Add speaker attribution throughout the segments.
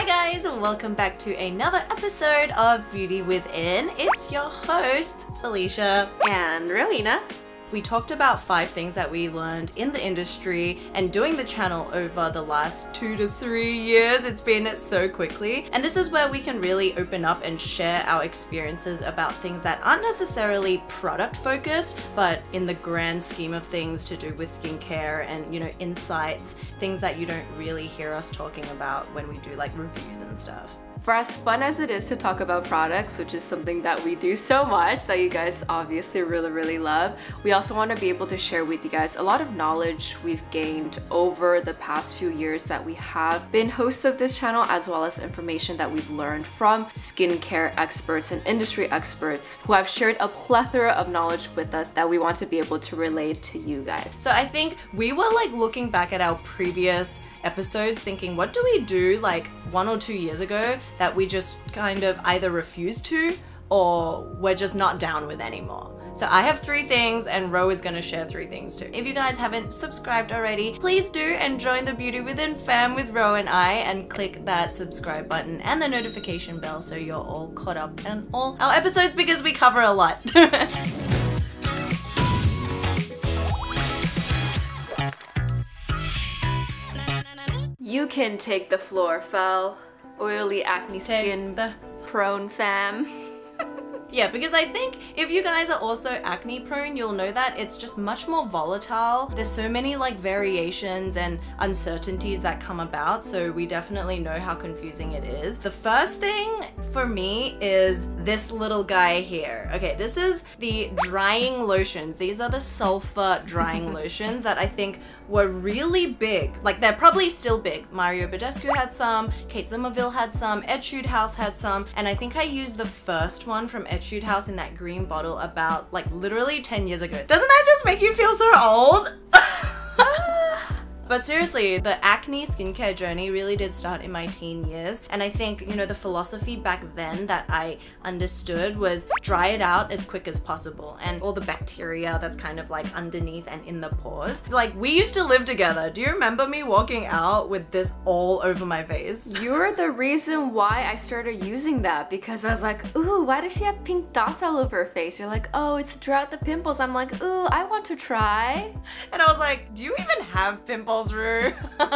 Speaker 1: Hi guys, and welcome back to another episode of Beauty Within. It's your hosts, Felicia
Speaker 2: and Rowena.
Speaker 1: We talked about 5 things that we learned in the industry and doing the channel over the last 2 to 3 years. It's been so quickly. And this is where we can really open up and share our experiences about things that aren't necessarily product focused, but in the grand scheme of things to do with skincare and, you know, insights, things that you don't really hear us talking about when we do like reviews and stuff.
Speaker 2: For as fun as it is to talk about products, which is something that we do so much that you guys obviously really love, we also want to be able to share with you guys a lot of knowledge we've gained over the past few years that we have been hosts of this channel, as well as information that we've learned from skincare experts and industry experts who have shared a plethora of knowledge with us that we want to be able to relate to you guys.
Speaker 1: So I think we were like looking back at our previous episodes thinking, what do we do like 1 or 2 years ago that we just kind of either refuse to or we're just not down with anymore? So I have 3 things and Ro is going to share 3 things too. If you guys haven't subscribed already, please do and join the Beauty Within fam with Ro and I and click that subscribe button and the notification bell so you're all caught up on all our episodes because we cover a lot.
Speaker 2: You can take the floor, foul, oily acne skin prone fam.
Speaker 1: Yeah, because I think if you guys are also acne prone, you'll know that it's just much more volatile. There's so many like variations and uncertainties that come about, so we definitely know how confusing it is. The first thing for me is this little guy here. Okay, this is the drying lotions. These are the sulfur drying lotions that I think were really big. Like, they're probably still big. Mario Badescu had some, Kate Somerville had some, Etude House had some, and I think I used the first one from Etude House in that green bottle about like literally 10 years ago. Doesn't that just make you feel so old? But seriously, the acne skincare journey really did start in my teen years, and I think, you know, the philosophy back then that I understood was dry it out as quick as possible, and all the bacteria that's kind of like underneath and in the pores. Like, we used to live together. Do you remember me walking out with this all over my face?
Speaker 2: You're the reason why I started using that, because I was like, ooh, why does she have pink dots all over her face? You're like, oh, it's to dry out the pimples. I'm like, ooh, I want to try.
Speaker 1: And I was like, do you even have pimples, Rue?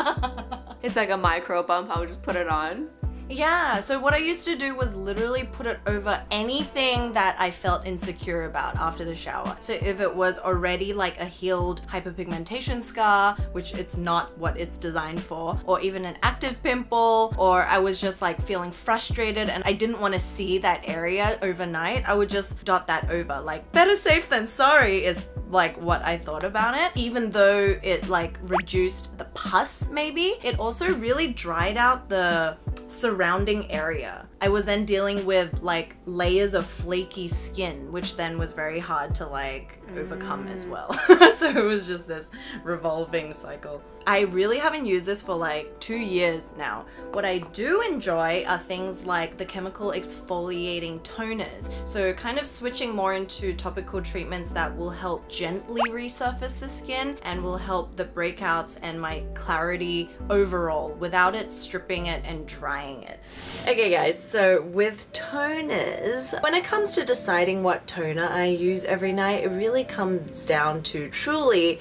Speaker 2: It's like a micro bump, I would just put it on.
Speaker 1: Yeah, so what I used to do was literally put it over anything that I felt insecure about after the shower. So if it was already like a healed hyperpigmentation scar, which it's not what it's designed for, or even an active pimple, or I was just like feeling frustrated and I didn't want to see that area overnight, I would just dot that over. Like, better safe than sorry is like what I thought about it. Even though it like reduced the pus maybe, it also really dried out the surrounding area. I was then dealing with like layers of flaky skin, which then was very hard to like overcome as well. So it was just this revolving cycle. I really haven't used this for like 2 years now. What I do enjoy are things like the chemical exfoliating toners. So kind of switching more into topical treatments that will help gently resurface the skin and will help the breakouts and my clarity overall without it stripping it and drying it. Okay guys, so with toners, when it comes to deciding what toner I use every night, it really comes down to truly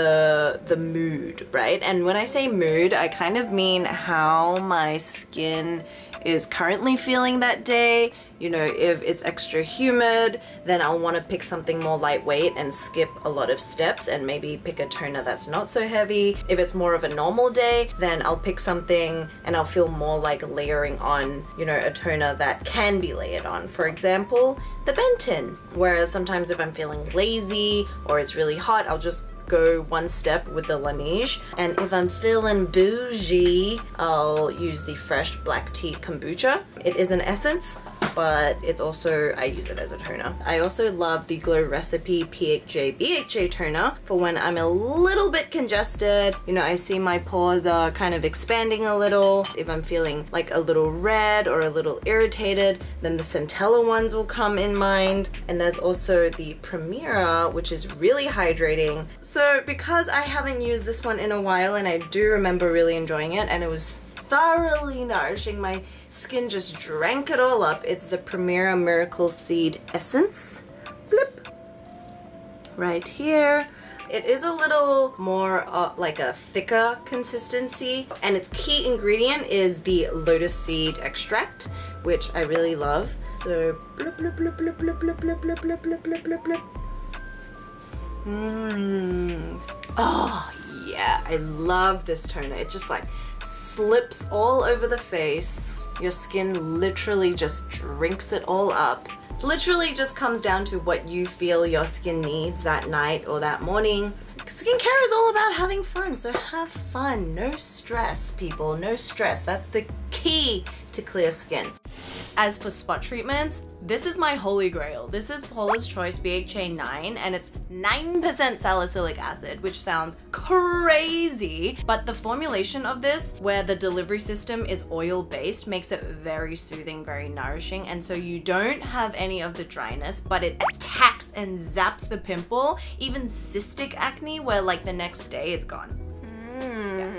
Speaker 1: the mood, right? And when I say mood, I kind of mean how my skin is currently feeling that day. You know, if it's extra humid, then I'll want to pick something more lightweight and skip a lot of steps and maybe pick a toner that's not so heavy. If it's more of a normal day, then I'll pick something and I'll feel more like layering on, you know, a toner that can be layered on. For example, the Benton. Whereas sometimes if I'm feeling lazy or it's really hot, I'll just go one step with the Laneige. And if I'm feeling bougie, I'll use the Fresh Black Tea Kombucha. It is an essence, but it's also, I use it as a toner. I also love the Glow Recipe PHA BHA toner for when I'm a little bit congested. You know, I see my pores are kind of expanding a little. If I'm feeling like a little red or a little irritated, then the Centella ones will come in mind. And there's also the Primera, which is really hydrating. So because I haven't used this one in a while and I do remember really enjoying it, and it was thoroughly nourishing. My skin just drank it all up. It's the Primera Miracle Seed Essence. Blip. Right here. It is a little more like a thicker consistency, and its key ingredient is the lotus seed extract, which I really love. So blip, blip, blip, blip, blip, blip, blip, blip, blip, blip, blip, blip, blip. Oh yeah, I love this toner. It just like slips all over the face. Your skin literally just drinks it all up. Literally just comes down to what you feel your skin needs that night or that morning. Skincare is all about having fun, so have fun. No stress, people, no stress. That's the key to clear skin. As for spot treatments, this is my holy grail. This is Paula's Choice BHA 9, and it's 9% salicylic acid, which sounds crazy, but the formulation of this, where the delivery system is oil-based, makes it very soothing, very nourishing, and so you don't have any of the dryness, but it attacks and zaps the pimple, even cystic acne, where like the next day it's gone. Yeah.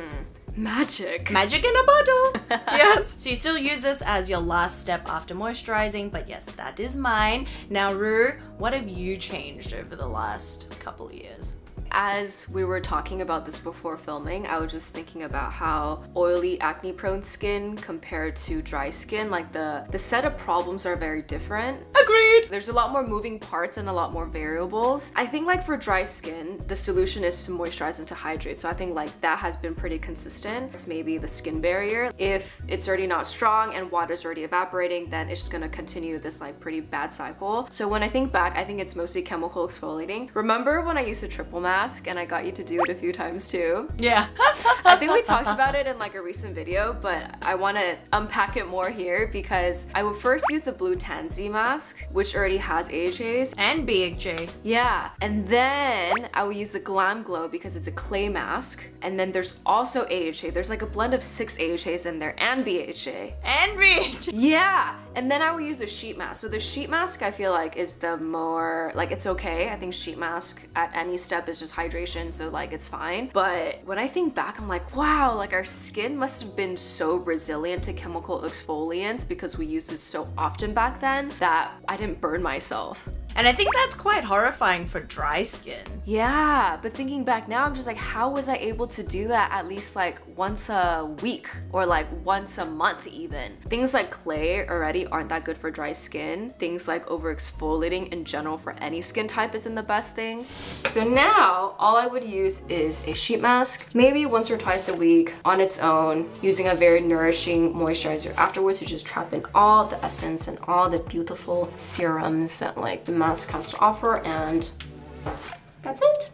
Speaker 2: Magic.
Speaker 1: Magic in a bottle. Yes. So you still use this as your last step after moisturizing, but yes, that is mine. Now, Rue, what have you changed over the last couple of years?
Speaker 2: As we were talking about this before filming, I was just thinking about how oily, acne-prone skin compared to dry skin, like the set of problems are very different.
Speaker 1: Agreed.
Speaker 2: There's a lot more moving parts and a lot more variables. I think like for dry skin, the solution is to moisturize and to hydrate. So I think like that has been pretty consistent. It's maybe the skin barrier. If it's already not strong and water's already evaporating, then it's just gonna continue this like pretty bad cycle. So when I think back, I think it's mostly chemical exfoliating. Remember when I used a triple mask and I got you to do it a few times too?
Speaker 1: Yeah.
Speaker 2: I think we talked about it in like a recent video, but I want to unpack it more here because I would first use the Blue Tansy mask, which already has AHAs.
Speaker 1: And BHA.
Speaker 2: Yeah, and then I would use the Glam Glow because it's a clay mask, and then there's also AHA. There's like a blend of 6 AHAs in there and BHA.
Speaker 1: And BHA.
Speaker 2: Yeah, and then I would use the sheet mask. So the sheet mask I feel like is the more, like it's okay. I think sheet mask at any step is just hydration, so like it's fine. But when I think back, I'm like, wow, like our skin must have been so resilient to chemical exfoliants because we used this so often back then that I didn't burn myself.
Speaker 1: And I think that's quite horrifying for dry skin.
Speaker 2: Yeah, but thinking back now, I'm just like, how was I able to do that at least like once a week or like once a month even? Things like clay already aren't that good for dry skin. Things like over exfoliating in general for any skin type isn't the best thing. So now all I would use is a sheet mask, maybe once or twice a week on its own, using a very nourishing moisturizer afterwards to just trap in all the essence and all the beautiful serums that like the mask has to offer, and that's it.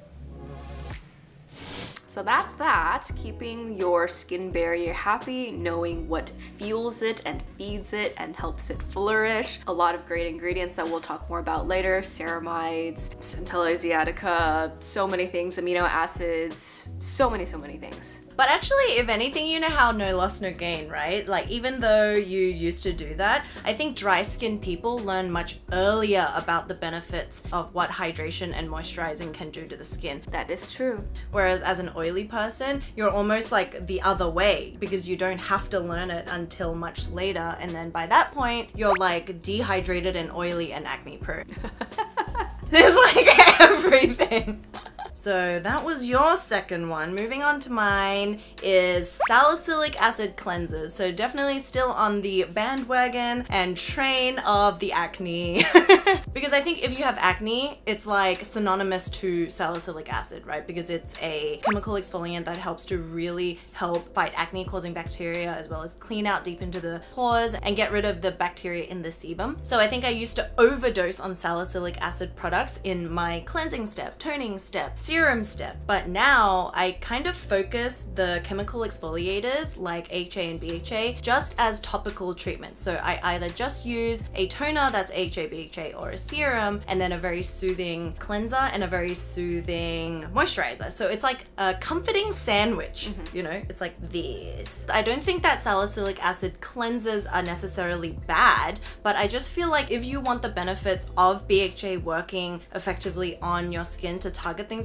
Speaker 2: So that's that, keeping your skin barrier happy, knowing what fuels it and feeds it and helps it flourish. A lot of great ingredients that we'll talk more about later, ceramides, Centella asiatica, so many things, amino acids, so many things.
Speaker 1: But actually, if anything, you know how no loss, no gain, right? Like, even though you used to do that, I think dry skin people learn much earlier about the benefits of what hydration and moisturizing can do to the skin.
Speaker 2: That is true.
Speaker 1: Whereas as an oily person, you're almost like the other way because you don't have to learn it until much later. And then by that point, you're like dehydrated and oily and acne prone. There's like everything. So that was your second one. Moving on to mine is salicylic acid cleansers. So definitely still on the bandwagon and train of the acne. Because I think if you have acne, it's like synonymous to salicylic acid, right? Because it's a chemical exfoliant that helps to really help fight acne causing bacteria, as well as clean out deep into the pores and get rid of the bacteria in the sebum. So I think I used to overdose on salicylic acid products in my cleansing step, toning step, serum step, but now I kind of focus the chemical exfoliators like AHA and BHA just as topical treatments. So I either just use a toner that's AHA, BHA, or a serum, and then a very soothing cleanser and a very soothing moisturizer. So it's like a comforting sandwich, you know, it's like this. I don't think that salicylic acid cleansers are necessarily bad, but I just feel like if you want the benefits of BHA working effectively on your skin to target things like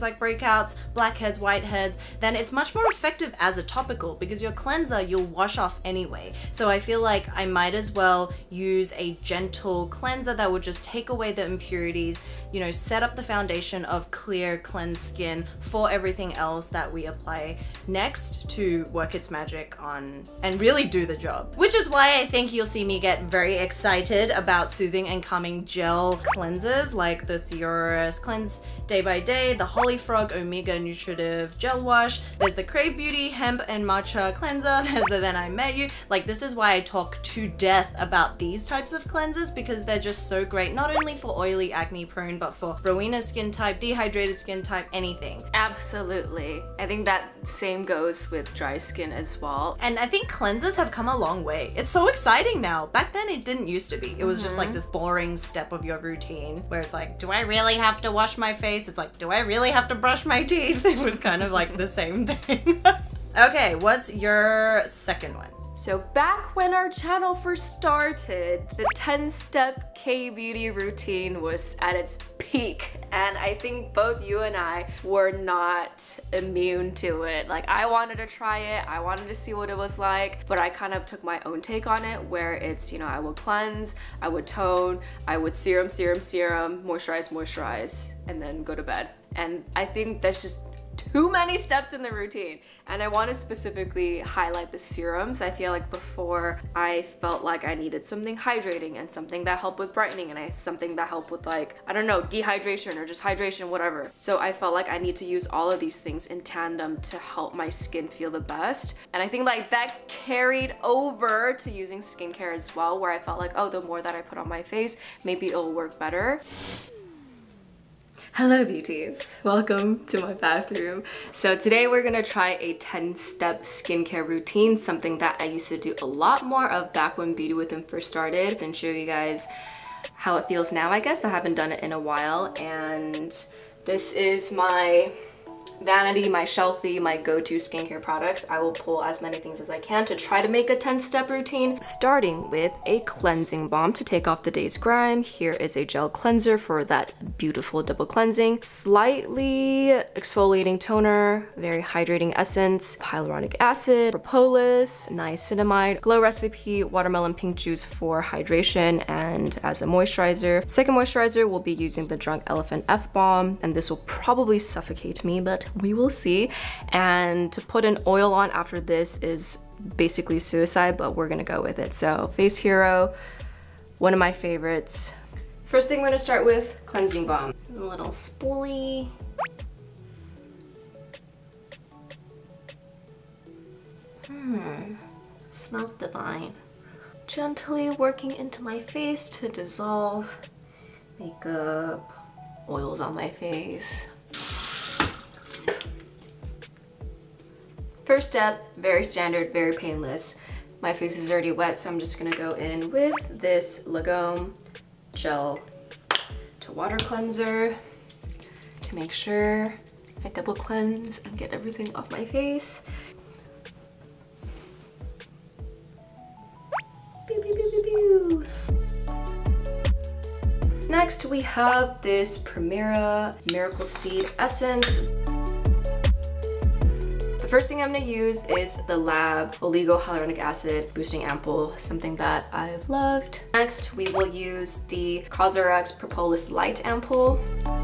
Speaker 1: like breakouts, blackheads, whiteheads, then it's much more effective as a topical because your cleanser you'll wash off anyway. So I feel like I might as well use a gentle cleanser that will just take away the impurities, you know, set up the foundation of clear, cleansed skin for everything else that we apply next to work its magic on and really do the job. Which is why I think you'll see me get very excited about soothing and calming gel cleansers like the Ciorus Cleanse Day by Day, the Holy Frog Omega Nutritive Gel Wash, there's the Crave Beauty Hemp and Matcha Cleanser, there's the Then I Met You. Like, this is why I talk to death about these types of cleansers, because they're just so great, not only for oily, acne prone, but for Rowena skin type, dehydrated skin type, anything.
Speaker 2: Absolutely. I think that same goes with dry skin as well.
Speaker 1: And I think cleansers have come a long way. It's so exciting now. Back then it didn't used to be. It was just like this boring step of your routine where it's like, do I really have to wash my face? It's like, do I really have to brush my teeth? It was kind of like the same thing. Okay, what's your second one?
Speaker 2: So back when our channel first started, the 10-step K-beauty routine was at its peak, and I think both you and I were not immune to it. Like, I wanted to try it, I wanted to see what it was like, but I kind of took my own take on it, where it's, you know, I would cleanse, I would tone, I would serum, moisturize, and then go to bed. And I think that's just too many steps in the routine, and I want to specifically highlight the serums. I feel like before I felt like I needed something hydrating and something that helped with brightening and something that helped with, like, I don't know, dehydration or just hydration, whatever. So I felt like I need to use all of these things in tandem to help my skin feel the best, and I think like that carried over to using skincare as well, where I felt like, oh, the more that I put on my face, maybe it'll work better. Hello beauties, welcome to my bathroom. So today we're gonna try a 10-step skincare routine, something that I used to do a lot more of back when Beauty With Them first started, and show you guys how it feels now. I guess I haven't done it in a while, and this is my vanity, my shelfie, my go-to skincare products. I will pull as many things as I can to try to make a 10-step routine, starting with a cleansing balm to take off the day's grime. Here is a gel cleanser for that beautiful double cleansing, slightly exfoliating toner, very hydrating essence, hyaluronic acid, propolis, niacinamide, Glow Recipe, watermelon pink juice for hydration and as a moisturizer. Second moisturizer, we'll be using the Drunk Elephant F-Balm, and this will probably suffocate me, but we will see. And to put an oil on after this is basically suicide, but we're gonna go with it. So Face Hero, one of my favorites. First thing we're gonna start with, cleansing balm. A little spoolie. Smells divine. Gently working into my face to dissolve makeup, oils on my face. First step, very standard, very painless. My face is already wet, so I'm just gonna go in with this Lagome Gel to Water Cleanser to make sure I double cleanse and get everything off my face. Pew, pew, pew, pew, pew. Next, we have this Primera Miracle Seed Essence. The first thing I'm gonna use is the Lab Oligo Hyaluronic Acid Boosting Ampoule, something that I've loved. Next, we will use the Cosrx Propolis Light Ampoule.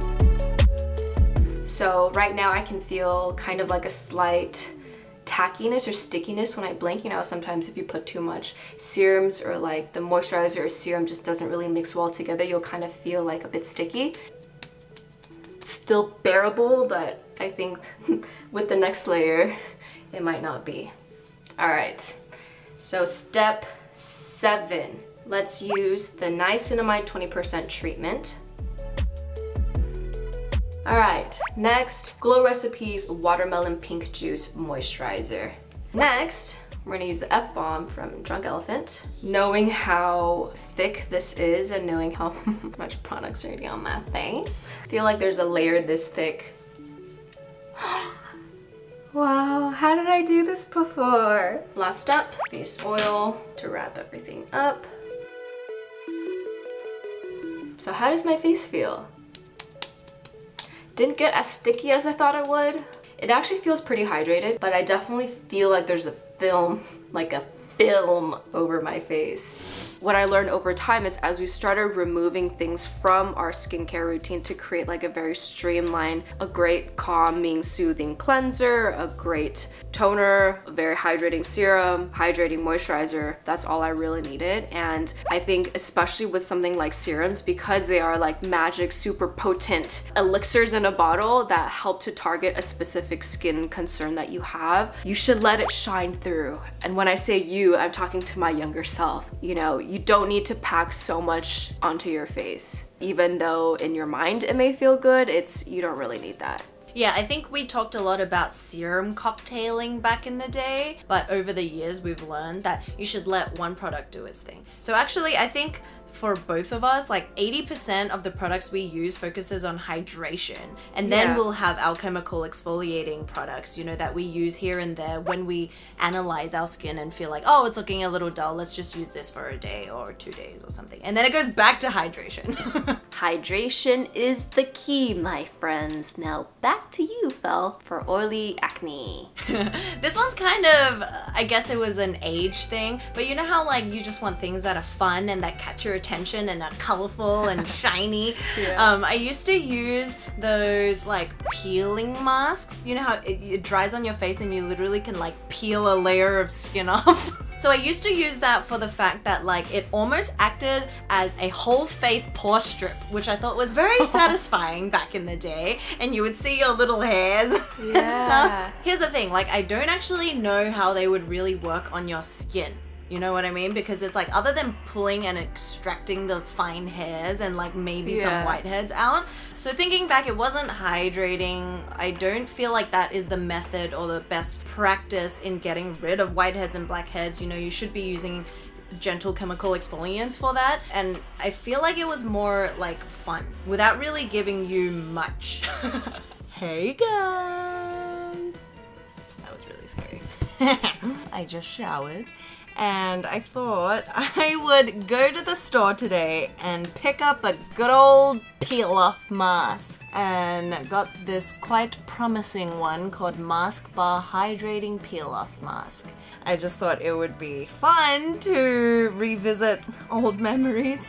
Speaker 2: So right now I can feel kind of like a slight tackiness or stickiness when I blink. You know, sometimes if you put too much serums or like the moisturizer or serum just doesn't really mix well together, you'll kind of feel like a bit sticky. Still bearable, but I think with the next layer, it might not be. All right, so step 7. Let's use the niacinamide 20% treatment. All right, next, Glow Recipes Watermelon Pink Juice Moisturizer. Next, we're gonna use the F-Balm from Drunk Elephant. Knowing how thick this is and knowing how much product's already on my face, I feel like there's a layer this thick. Wow, how did I do this before? Last step, face oil to wrap everything up. So how does my face feel? Didn't get as sticky as I thought it would. It actually feels pretty hydrated, but I definitely feel like there's a film, like a film over my face. What I learned over time is as we started removing things from our skincare routine to create like a very streamlined, a great calming, soothing cleanser, a great toner, a very hydrating serum, hydrating moisturizer, that's all I really needed. And I think especially with something like serums, because they are like magic, super potent elixirs in a bottle that help to target a specific skin concern that you have, you should let it shine through. And when I say you, I'm talking to my younger self. You know, you don't need to pack so much onto your face. Even though in your mind it may feel good, you don't really need that.
Speaker 1: Yeah, I think we talked a lot about serum cocktailing back in the day, but over the years we've learned that you should let one product do its thing. So actually, I think for both of us, like 80% of the products we use focuses on hydration. And then we'll have alchemical exfoliating products, you know, that we use here and there when we analyze our skin and feel like, oh, it's looking a little dull, let's just use this for a day or 2 days or something. And then it goes back to hydration.
Speaker 2: Hydration is the key, my friends. Now back to you, Fel, for oily acne.
Speaker 1: This one's kind of, I guess it was an age thing, but you know how like you just want things that are fun and that catch your attention and are colorful and shiny. I used to use those like peeling masks. You know how it dries on your face and you literally can like peel a layer of skin off. So I used to use that for the fact that like it almost acted as a whole face pore strip, which I thought was very satisfying back in the day, and you would see your little hairs and stuff. Here's the thing, like I don't actually know how they would really work on your skin. You know what I mean? Because it's like, other than pulling and extracting the fine hairs and like maybe some whiteheads out. So thinking back, it wasn't hydrating. I don't feel like that is the method or the best practice in getting rid of whiteheads and blackheads. You know, you should be using gentle chemical exfoliants for that. And I feel like it was more like fun without really giving you much. Hey guys! That was really scary. I just showered. And I thought I would go to the store today and pick up a good old peel-off mask. And got this quite promising one called Mask Bar Hydrating Peel-Off Mask. I just thought it would be fun to revisit old memories.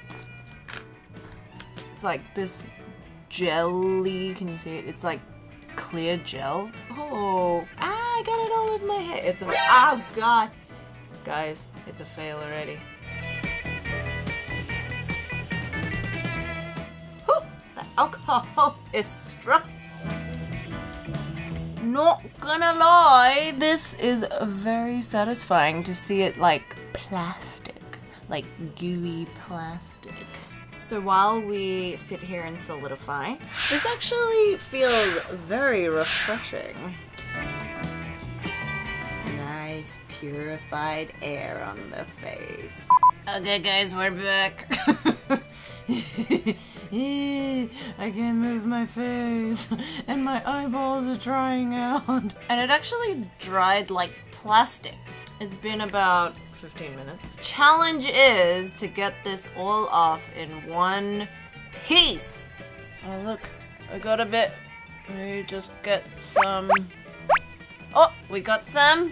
Speaker 1: It's like this jelly, can you see it? It's like clear gel. Oh, I got it all over my hair. It's a, oh god. Guys, it's a fail already. Whew, the alcohol is struck. Not gonna lie, this is very satisfying to see it like plastic, like gooey plastic. So while we sit here and solidify, this actually feels very refreshing. Nice purified air on the face. Okay guys, we're back. I can't move my face and my eyeballs are drying out. And it actually dried like plastic. It's been about 15 minutes. Challenge is to get this all off in one piece. Oh look, I got a bit. Let me just get some. Oh, we got some.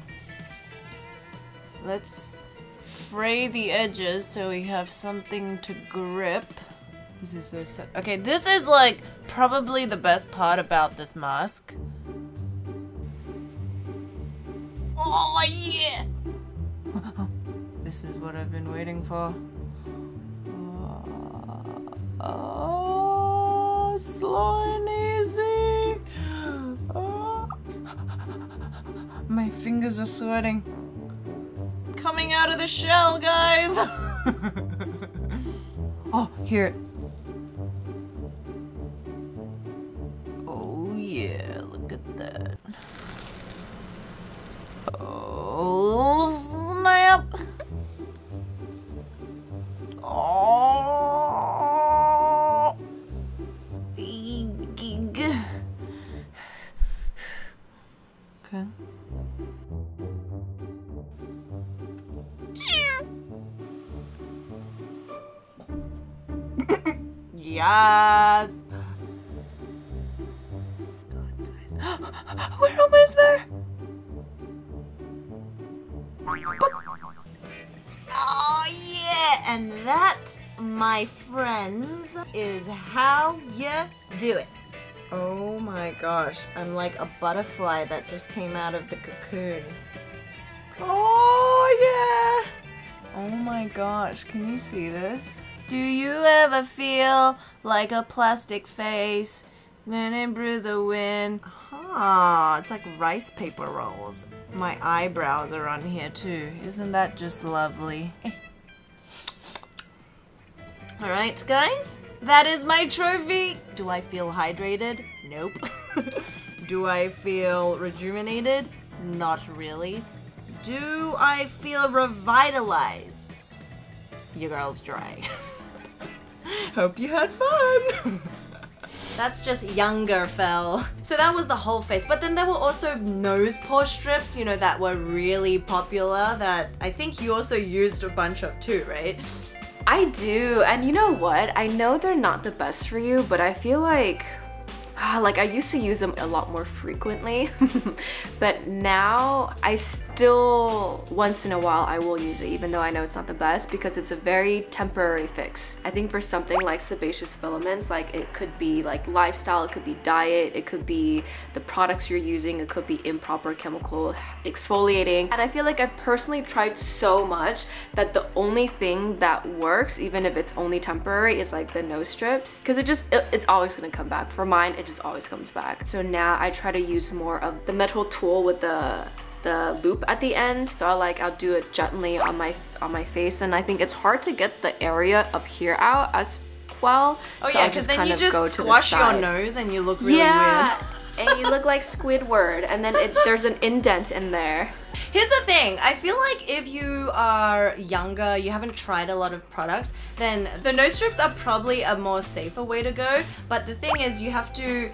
Speaker 1: Let's fray the edges so we have something to grip. This is so sad. Okay, this is like probably the best part about this mask. Oh yeah! This is what I've been waiting for. Oh, slow and easy. Oh. My fingers are sweating. Coming out of the shell, guys! Oh, here. Oh yeah, look at that. Oh, snap! Oh! Eek. Okay. Yes. We're almost there. Oh yeah, and that, my friends, is how you do it. Oh my gosh, I'm like a butterfly that just came out of the cocoon. Oh yeah! Oh my gosh, can you see this? Do you ever feel like a plastic face running through the wind? Ah, it's like rice paper rolls. My eyebrows are on here too. Isn't that just lovely? Alright guys, that is my trophy. Do I feel hydrated? Nope. Do I feel rejuvenated? Not really. Do I feel revitalized? Your girl's dry. Hope you had fun. That's just younger fell. So that was the whole face, but then there were also nose pore strips, you know, that were really popular that I think you also used a bunch of too, right?
Speaker 2: I do, and you know what? I know they're not the best for you, but I feel like I used to use them a lot more frequently, but now I still, once in a while, I will use it, even though I know it's not the best, because it's a very temporary fix. I think for something like sebaceous filaments, like it could be like lifestyle, it could be diet, it could be the products you're using, it could be improper chemical exfoliating. And I feel like I personally tried so much that the only thing that works, even if it's only temporary, is like the nose strips, because it's always gonna come back. For mine, it just always comes back. So now I try to use more of the metal tool with the loop at the end. So I'll do it gently on my face, and I think it's hard to get the area up here out as well.
Speaker 1: Oh
Speaker 2: so
Speaker 1: yeah, because then you just squash your nose and you look really weird.
Speaker 2: And you look like Squidward, and then there's an indent in there.
Speaker 1: Here's the thing, I feel like if you are younger, you haven't tried a lot of products, then the nose strips are probably a more safer way to go. But the thing is, you have to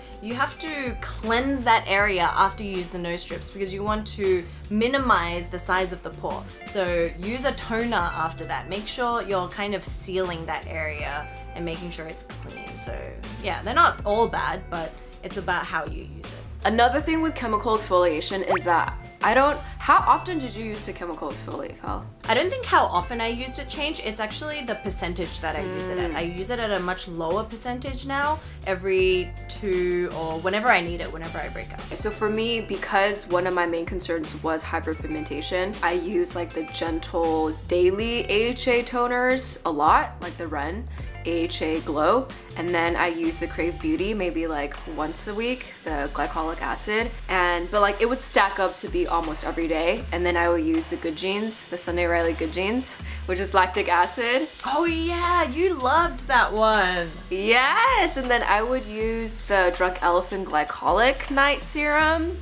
Speaker 1: cleanse that area after you use the nose strips, because you want to minimize the size of the pore. So use a toner after that. Make sure you're kind of sealing that area and making sure it's clean. So yeah, they're not all bad, but it's about how you use it.
Speaker 2: Another thing with chemical exfoliation is that how often did you use to chemical exfoliate, Val?
Speaker 1: I don't think how often I used it changed. It's actually the percentage that I use it at. I use it at a much lower percentage now, every 2 or whenever I need it, whenever I break out.
Speaker 2: So for me, because one of my main concerns was hyperpigmentation, I use like the gentle daily AHA toners a lot, like the Ren AHA Glow, and then I use the Crave Beauty maybe like once a week, the glycolic acid, but like it would stack up to be almost every day. And then I would use the Good Genes, the Sunday Riley Good Genes, which is lactic acid.
Speaker 1: Oh yeah, you loved that one.
Speaker 2: Yes, and then I would use the Drunk Elephant Glycolic Night Serum.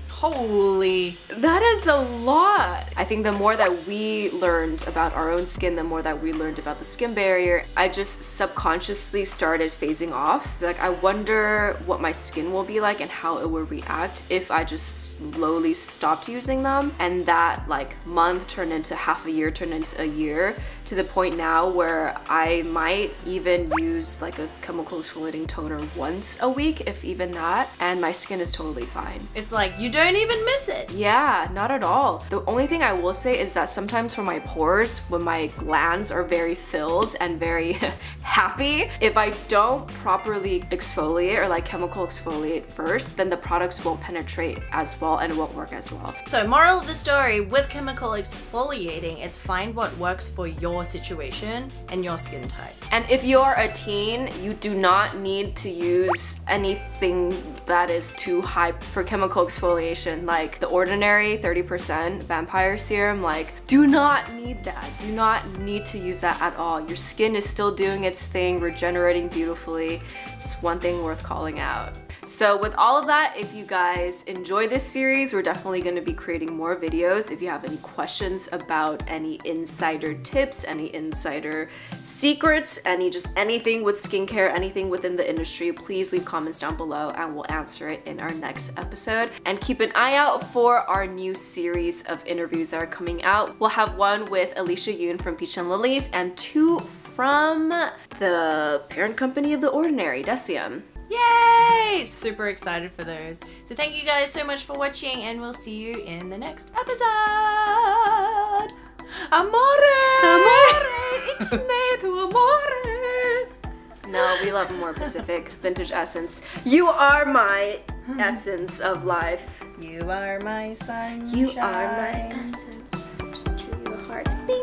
Speaker 1: Holy.
Speaker 2: That is a lot. I think the more that we learned about our own skin, the more that we learned about the skin barrier, I just subconsciously started phasing off. Like, I wonder what my skin will be like and how it will react if I just slowly stopped using them. And that like month turned into half a year, turned into a year, to the point now where I might even use like a chemical exfoliating toner once a week, if even that, and my skin is totally fine.
Speaker 1: It's like you don't even miss it.
Speaker 2: Yeah, not at all. The only thing I will say is that sometimes for my pores, when my glands are very filled and very happy, if I don't properly exfoliate or like chemical exfoliate first, then the products won't penetrate as well and won't work as well.
Speaker 1: So moral of the story, with chemical exfoliating, it's find what works for your situation and your skin type.
Speaker 2: And if you're a teen, you do not need to use anything that is too high for chemical exfoliation. Like the Ordinary 30% Vampire Serum, like do not need that. Do not need to use that at all. Your skin is still doing its thing, regenerating beautifully. Just one thing worth calling out. So with all of that, if you guys enjoy this series, we're definitely going to be creating more videos. If you have any questions about any insider tips, any insider secrets, just anything with skincare, anything within the industry, please leave comments down below and we'll answer it in our next episode. And keep an eye out for our new series of interviews that are coming out. We'll have one with Alicia Yoon from Peach and Lilies and 2 from the parent company of The Ordinary, Deciem.
Speaker 1: Yay! Super excited for those. So thank you guys so much for watching, and we'll see you in the next episode. Amore!
Speaker 2: Ixnay tu amore! No, we love more Pacific. Vintage essence. You are my essence of life.
Speaker 1: You are my sunshine.
Speaker 2: You are my essence. Just treat you heart.